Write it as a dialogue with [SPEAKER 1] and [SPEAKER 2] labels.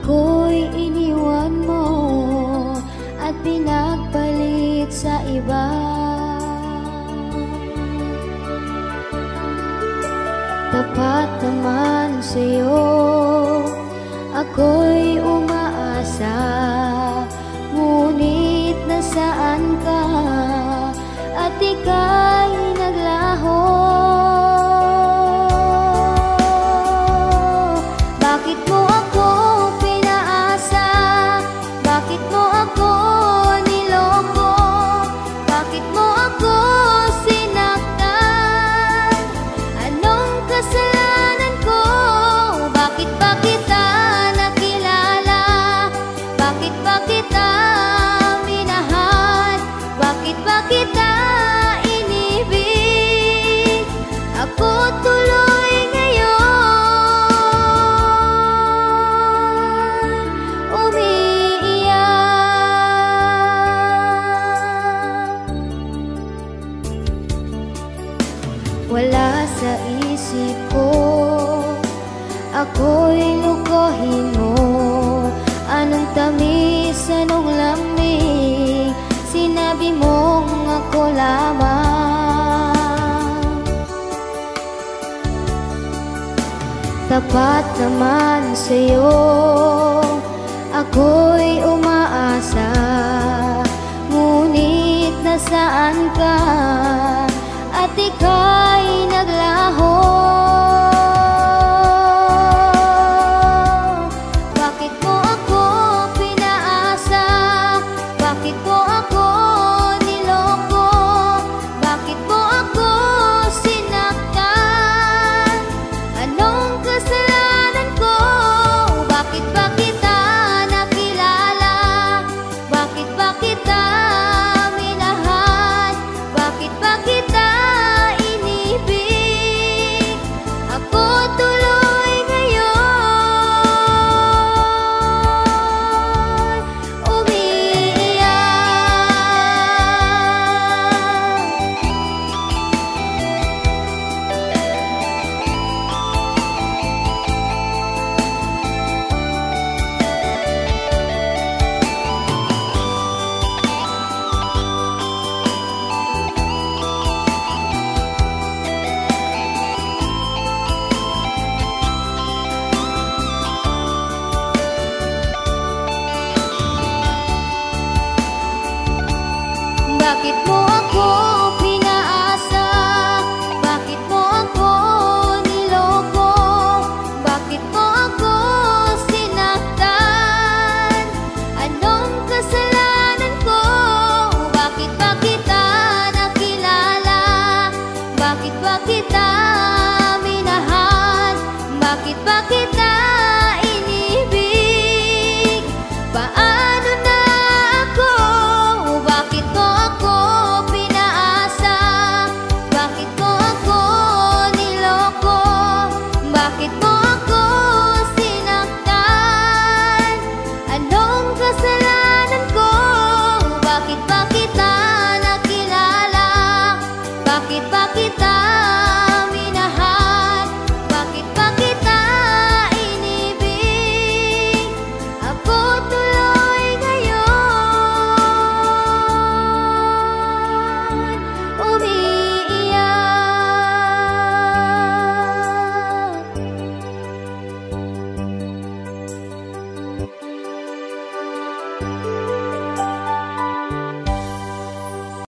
[SPEAKER 1] ako'y iniwan mo at pinagpalit sa iba. Tapat naman sa'yo ako'y umaasa, ngunit nasaan ka at ika'y naglaho. Bakit mo ako pinaasa? Bakit mo ako niloko? Bakit mo ako sinaktan? Anong kasalanan ko? Bakit ba kita nakilala? Bakit ba kita minahal? Bakit ba kita inibig? Ako tuloy ngayon umiiyak. Wala sa isip ko ako'y lukohin mo. Anong tamis, anong lamig, sinabi mong ako lamang. Tapat naman sa'yo ako'y umaasa, ngunit nasaan ka at ika'y naglaho.